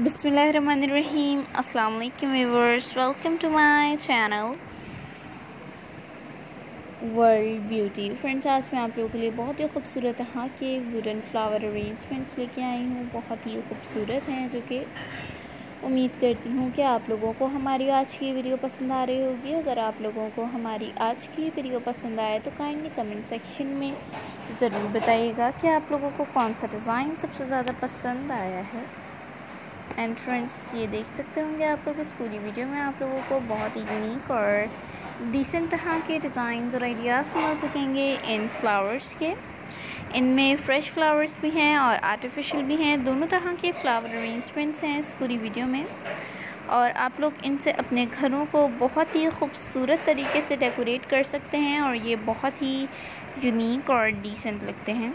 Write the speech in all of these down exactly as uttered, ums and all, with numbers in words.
बिस्मिल्लाहिर्रहमानिर्रहीम। अस्सलाम वालेकुम viewers, welcome to my channel world beauty. Friends, आज मैं आप लोगों के लिए बहुत ही खूबसूरत तरह के वुडन फ्लावर अरेंजमेंट्स लेके आई हूँ। बहुत ही खूबसूरत हैं, जो कि उम्मीद करती हूँ कि आप लोगों को हमारी आज की वीडियो पसंद आ रही होगी। अगर आप लोगों को हमारी आज की वीडियो पसंद आए तो काइंडली कमेंट सेक्शन में ज़रूर बताइएगा कि आप लोगों को कौन सा डिज़ाइन सबसे ज़्यादा पसंद आया है। एंड फ्रेंड्स, ये देख सकते होंगे आप लोग इस पूरी वीडियो में आप लोगों को बहुत ही यूनिक और डिसेंट तरह के डिज़ाइन और आइडियाज़ मिल सकेंगे इन फ्लावर्स के। इनमें फ्रेश फ्लावर्स भी हैं और आर्टिफिशियल भी हैं, दोनों तरह के फ्लावर अरेंजमेंट्स हैं इस पूरी वीडियो में। और आप लोग इनसे अपने घरों को बहुत ही खूबसूरत तरीके से डेकोरेट कर सकते हैं और ये बहुत ही यूनिक और डिसेंट लगते हैं।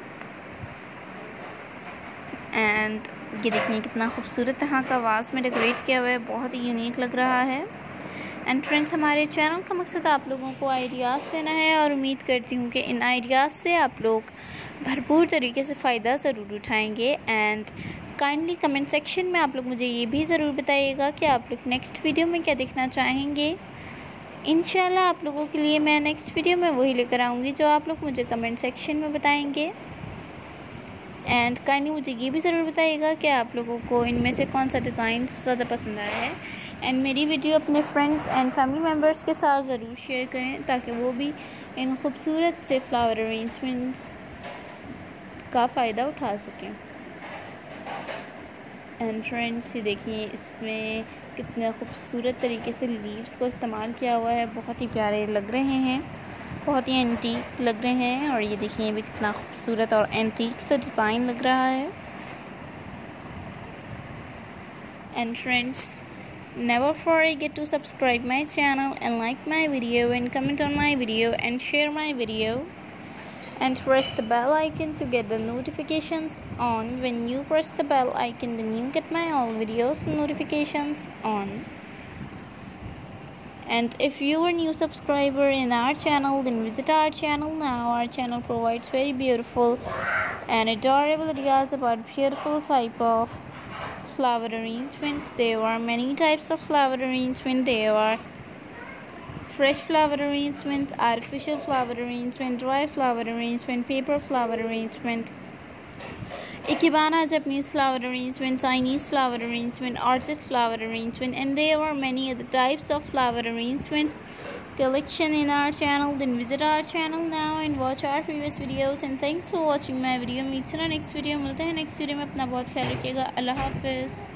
एंड ये देखिए कितना खूबसूरत तरह का वाज में डेकोरेट किया हुआ है, बहुत ही यूनिक लग रहा है। एंड फ्रेंड्स, हमारे चैनल का मकसद आप लोगों को आइडियाज़ देना है और उम्मीद करती हूँ कि इन आइडियाज़ से आप लोग भरपूर तरीके से फ़ायदा ज़रूर उठाएंगे। एंड काइंडली कमेंट सेक्शन में आप लोग मुझे ये भी ज़रूर बताइएगा कि आप लोग नेक्स्ट वीडियो में क्या देखना चाहेंगे। इंशाल्लाह आप लोगों के लिए मैं नेक्स्ट वीडियो में वही लेकर आऊँगी जो आप लोग मुझे कमेंट सेक्शन में बताएंगे। एंड काइंडली मुझे ये भी ज़रूर बताइएगा कि आप लोगों को इनमें से कौन सा डिज़ाइन सबसे ज़्यादा पसंद आया है। एंड मेरी वीडियो अपने फ्रेंड्स एंड फैमिली मेम्बर्स के साथ ज़रूर शेयर करें ताकि वो भी इन खूबसूरत से फ्लावर अरेंजमेंट्स का फ़ायदा उठा सकें। एंड फ्रेंड्स, ये देखिए इसमें कितने खूबसूरत तरीके से लीव्स को इस्तेमाल किया हुआ है, बहुत ही प्यारे लग रहे हैं, बहुत ही एंटीक लग रहे हैं। और ये देखिए भी कितना खूबसूरत और एंटीक सा डिज़ाइन लग रहा है। And friends, never forget to subscribe my channel and like my video and comment on my video and share my video and press the bell icon to get the notifications on. When you press the bell icon, then you get my all videos notifications on. And if you are new subscriber in our channel, then visit our channel now. Our channel provides very beautiful and adorable ideas about beautiful type of flower arrangements. There are many types of flower arrangement. There are fresh flower arrangement, artificial flower arrangement, dry flower arrangement, paper flower arrangement, Ikebana Japanese flower arrangement, Chinese flower arrangement, artist flower arrangement, and there are many other types of flower arrangement collection in our channel. Then visit our channel now and watch our previous videos. And thanks for watching my video. Meet you in the next video. मिलते हैं next video में। अपना बहुत ख्याल रखिएगा। अल्लाह हाफिज़।